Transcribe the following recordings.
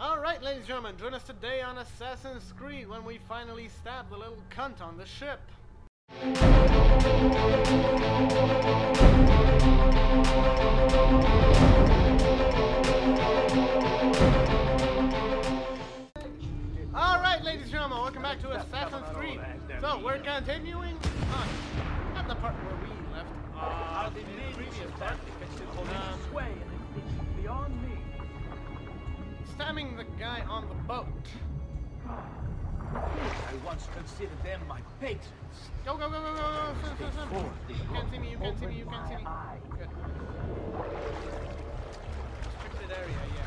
Alright, ladies and gentlemen, join us today on Assassin's Creed when we finally stab the little cunt on the ship. Alright, ladies and gentlemen, welcome back to Assassin's Creed. So, we're continuing on at the part where we left in the previous part. Beyond me. Stabbing the guy on the boat. I once considered them my patrons. Go, go, go, go, go, go, You can't see me, you can't see me, you can't see me. Good. Restricted area, yeah.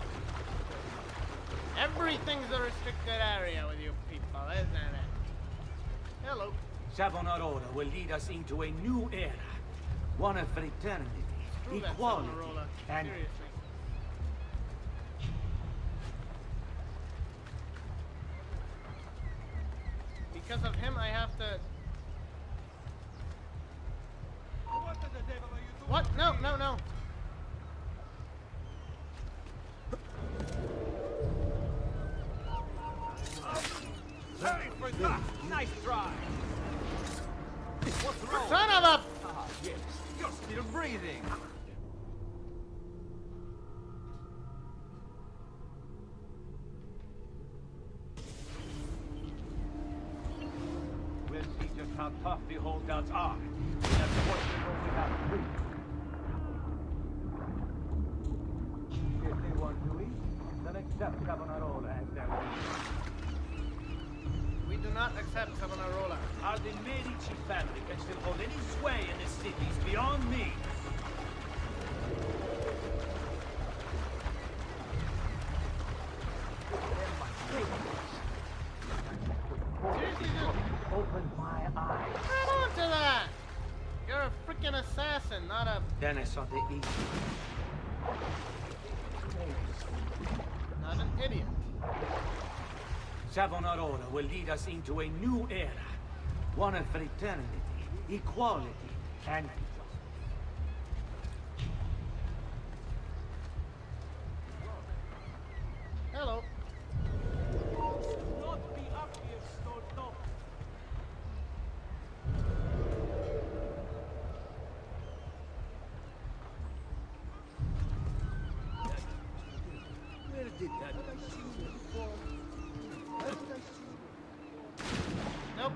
Everything's a restricted area with you people, isn't it? Hello. Savonarola will lead us into a new era. One of fraternity, equality, and... Seriously. Because of him, I have to... What? No, no, no. Very for that. Nice try. What's wrong? Son of a... Ah, yes. You're still breathing. We'll see just how tough the holdouts are. That's what we know we have to do. If they want to eat, then accept Savonarola as their leader. We do not accept Savonarola. Are the Medici family can still hold any sway in the cities beyond me? Seriously, dude? Open my eyes. Get on to that! You're a freaking assassin, not a... Dennis on the east. not an idiot. Savonarola will lead us into a new era. One of fraternity, equality, and... Hello. Not be up here, Storto. Where did that... Nope.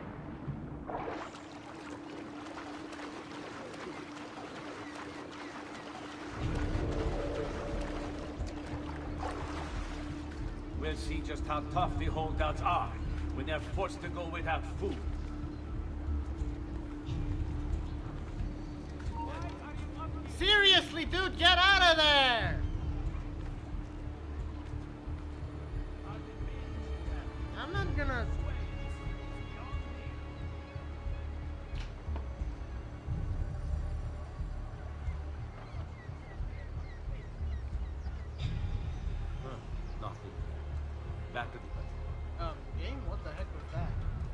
We'll see just how tough the holdouts are when they're forced to go without food. Seriously, dude, get out of there! I'm not gonna... Nothing. Back to the game? What the heck was that?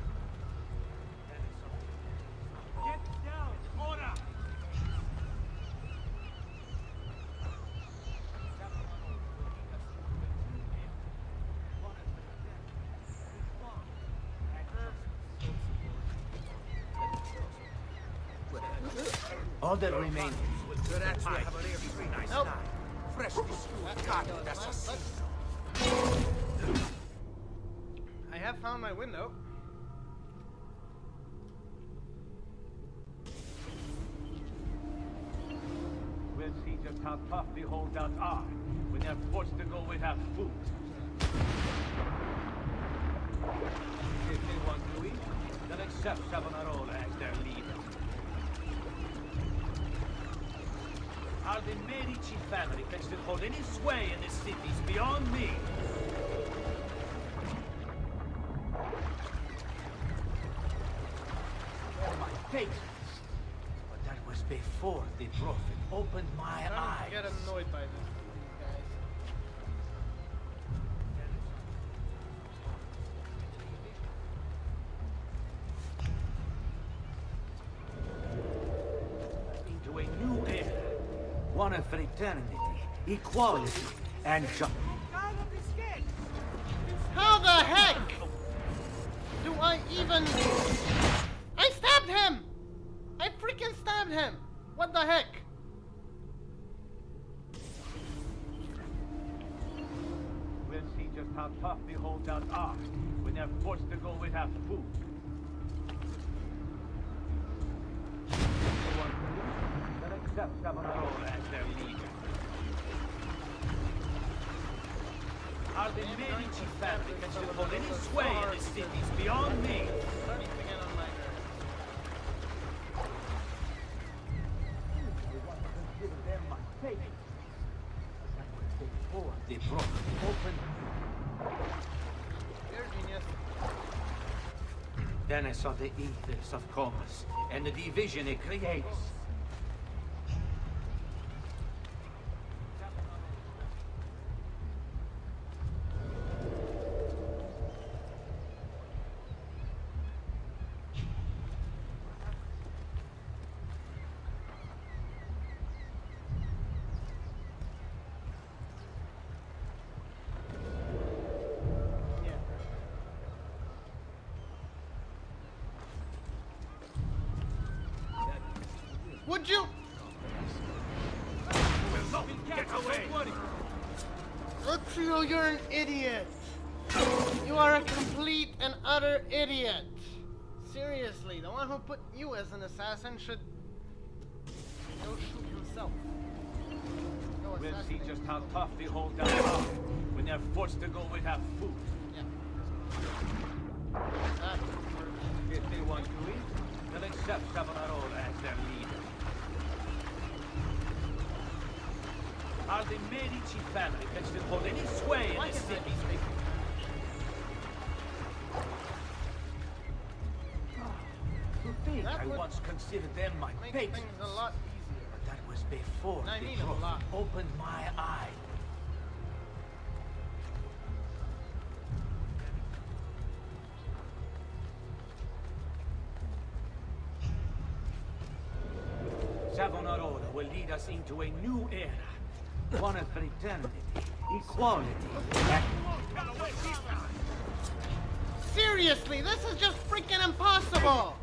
Get down! Order! All that remains. Nope. I have found my window. We'll see just how tough the holdouts are when they're forced to go without food. If they want to eat, then accept Savonarola as their leader. Are the Medici family can still hold any sway in the cities beyond me? They're my patrons. But that was before the prophet opened my I'm eyes. starting to get annoyed by this, guys. Into a new era. One of fraternity, equality, and justice. Out of the sketch! How the heck do I even... I stabbed him! I freaking stabbed him! What the heck? We'll see just how tough the holdouts are when they're forced to go without food. Then accept Savonarola as their leader. Are the Medici family that should hold any sway in the cities beyond me? Starting to get on my nerves. Consider them my favorite. Before they broke open. You're a genius. Then I saw the ethos of Comus and the division it creates. Would you? Get away! Ezio, you're an idiot. You are a complete and utter idiot. Seriously, the one who put you as an assassin should go shoot himself. Go We'll see assassinate just how himself. tough the holdouts are when they're forced to go without food. Yeah. That works. If they want to eat, they'll accept Savonarola as their leader. Are the Medici family that should hold any sway in Why this can't I city? be speaking? To think That I would once considered them my Make patrons. things a lot easier. But that was before And I the mean a Prophet lot. opened my eyes. Savonarola will lead us into a new era. One of fraternity, equality, and... Seriously, this is just freaking impossible!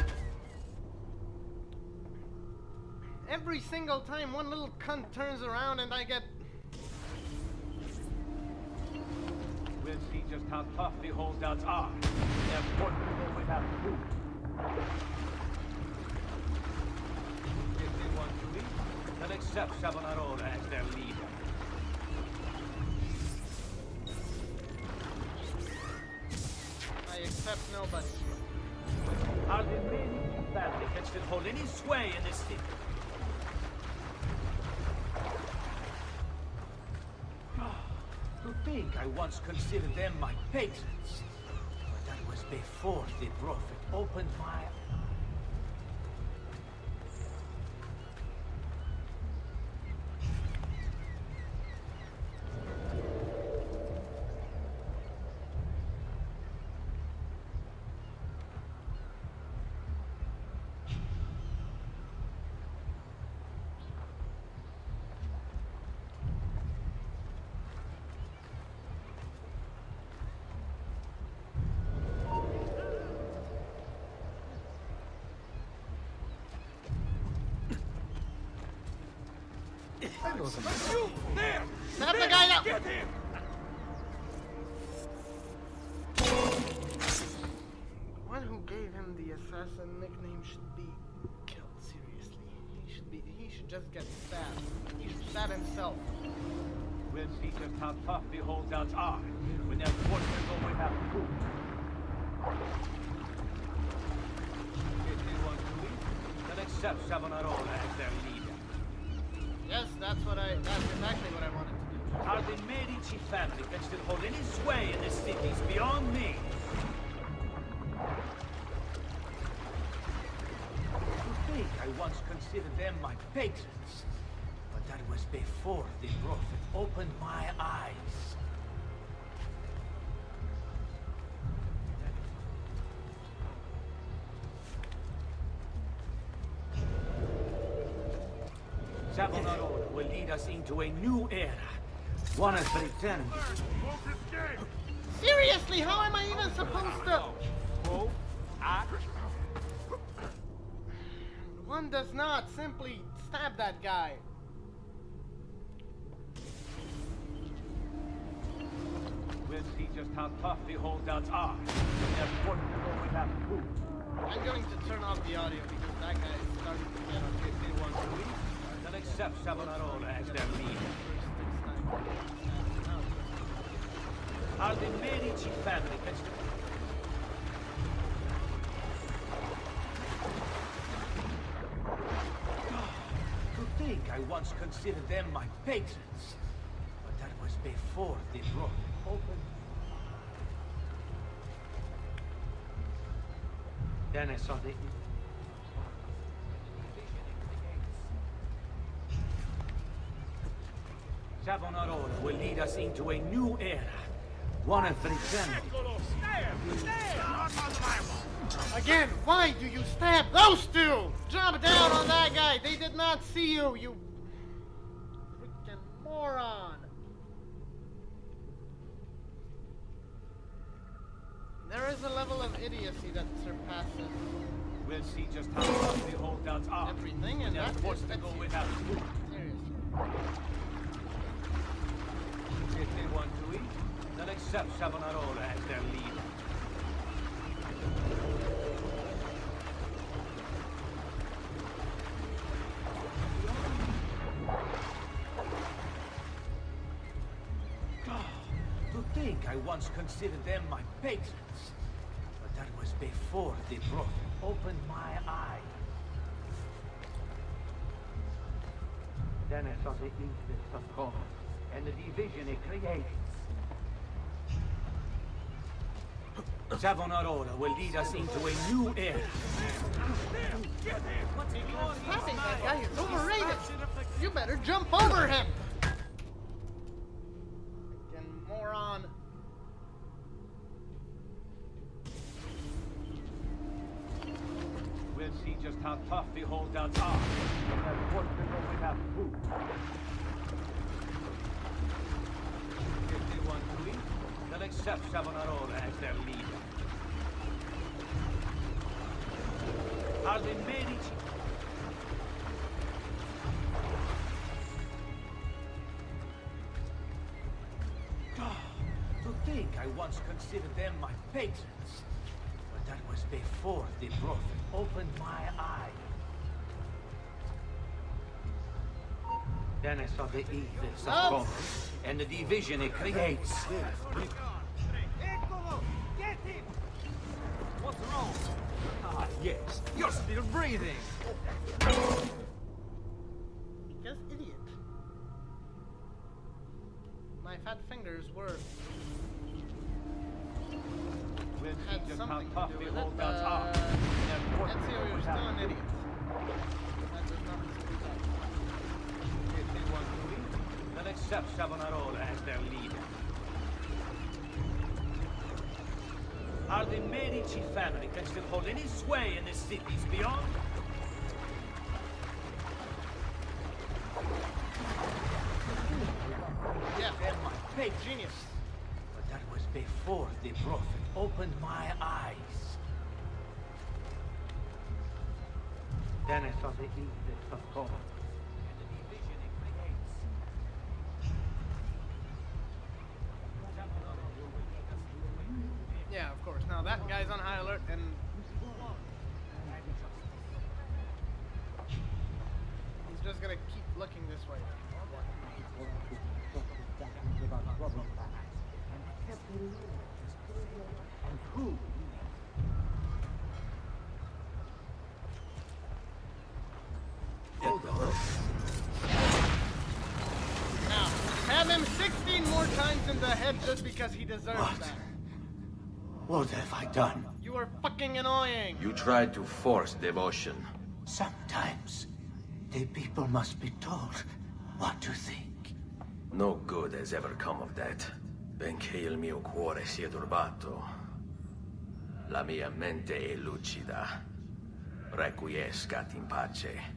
Every single time one little cunt turns around and I get... We'll see just how tough the holdouts are. They're forced to go without food. If they want to eat, they'll accept Savonarola as their leader. I accept nobody. Are the Medici family that should hold any sway in this city? To think I once considered them my patrons. But that was before the Prophet opened my eyes. You! There! Stab the guy out! Get him! The one who gave him the assassin nickname should be killed, seriously. He should just get stabbed. He should stab himself. We'll see just how tough the holdouts are when they're forced to go without food. If they want to eat, they'll accept Savonarola as their leader. Yes, that's exactly what I wanted to do. Are the Medici family that should hold any sway in the cities beyond me? To think I once considered them my patrons. But that was before the Prophet opened my eyes. Savonarola will lead us into a new era. One of fraternity. Seriously, how am I even supposed to? Quo, act. One does not simply stab that guy. We'll see just how tough the holdouts are. They're forced to go without food. I'm going to turn off the audio because that guy is starting to get on If they want to eat, they'll accept Savonarola as their leader. Are the Medici family considered? To think I once considered them my patrons. But that was before they broke open. Then I saw the... Savonarola will lead us into a new era. One of the Again, why do you stab those two? Jump down on that guy. They did not see you, you freaking moron. There is a level of idiocy that surpasses We'll see just how tough the holdouts are. everything, and They're that is forced to go without food. seriously. If they want to eat, they'll accept Savonarola as their leader. To think I once considered them my patrons. But that was before the Prophet opened my eyes. Then I saw the evilness of God and the division it creates. Savonarola will lead us into a new era. Slapping that guy is overrated. You better jump over him. Freaking moron. We'll see just how tough the holdouts are. They're forced to go without food. If they want to eat, they'll accept Savonarola as their leader. Are the Medici? To think I once considered them my patrons. But that was before the Prophet opened my eyes. Then I saw the evils of Up. God and the division it creates. Get him! What's wrong? Ah, yes, you're still breathing. Because idiot. My fat fingers were We'll had see just how something tough to do the with it, holdouts but are. They're forced to Ezio, go you're without still an food. idiot. That does not dispute that. If they want to eat, they'll accept Savonarola as their leader. Are the Medici family can still hold any sway in the cities beyond? Yeah, They're my fake genius. But that was before the Prophet opened my eyes. Then I saw the evils of God and the division it creates. Yeah, of course. Now that guy's on high alert, and he's just gonna keep looking this way. And who? Now, have him 16 more times in the head just because he deserves What? that. What have I done? You are fucking annoying. You tried to force devotion. Sometimes the people must be told what to think. No good has ever come of that. Benché il mio cuore sia turbato, la mia mente è lucida. Requiescat in pace.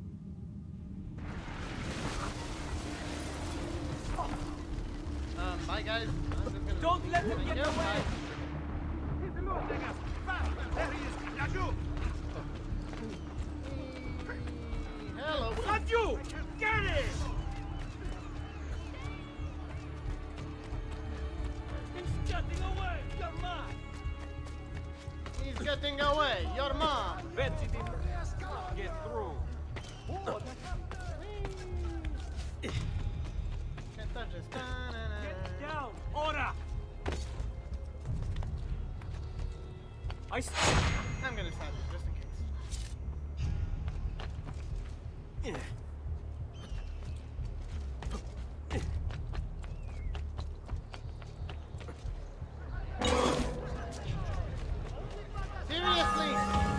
By Bye, guys. I'm just gonna... Don't let them get away! There he is! Raju! Hello. Raju! Get it! He's getting away! You're mine! He's getting away. Your mom. Betsy didn't get through. Can't touch this. Get down! Ora! I'm gonna stab you just in case. Seriously!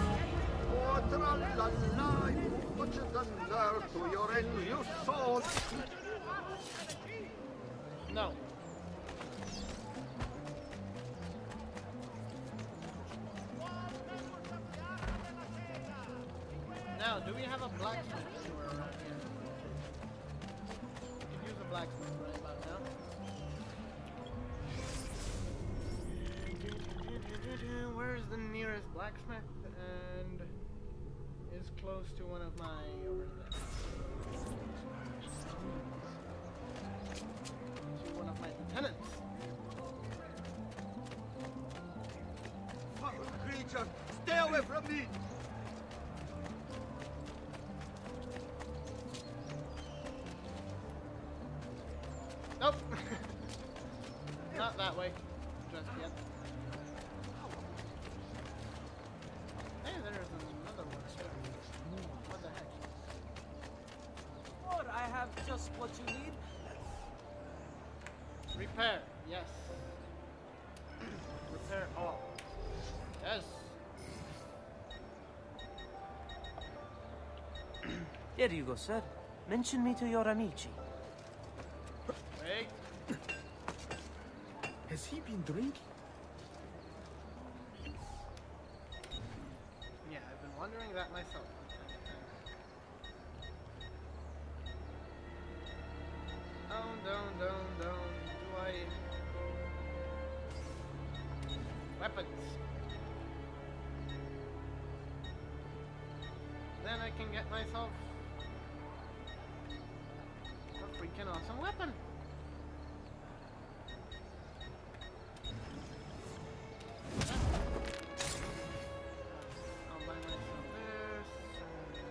Put the nerve to your end, you soul! No. Now, do we have a blacksmith anywhere around here? We could use a blacksmith right about now. Where's the nearest blacksmith? And is close to one of my over there. To one of my lieutenants. Foul creature! Stay away from me! Nope. Not that way. Just yet. Hey, there's another one. What the heck? Lord, I have just what you need. Repair. Yes. Repair all. Yes. Here you go, sir. Mention me to your amici. Wait. Has he been drinking? Yeah, I've been wondering that myself. Down. Do I... Weapons. Then I can get myself a freaking awesome weapon. I'll buy myself this.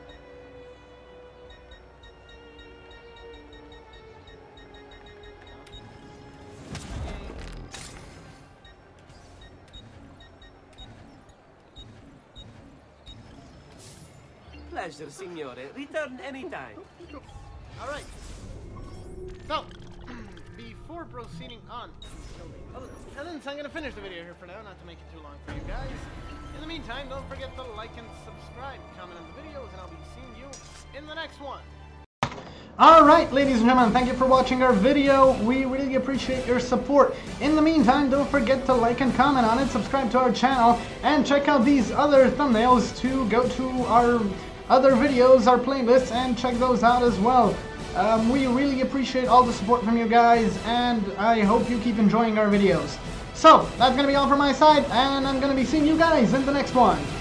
Pleasure, signore. Return anytime. Alright. So, before proceeding on to other lieutenants, I'm going to finish the video here for now, not to make it too long for you guys. In the meantime, don't forget to like and subscribe, comment on the videos, and I'll be seeing you in the next one. Alright, ladies and gentlemen, thank you for watching our video. We really appreciate your support. In the meantime, don't forget to like and comment on it, subscribe to our channel, and check out these other thumbnails to go to our other videos, our playlists, and check those out as well. We really appreciate all the support from you guys, and I hope you keep enjoying our videos. So, that's going to be all from my side, and I'm going to be seeing you guys in the next one.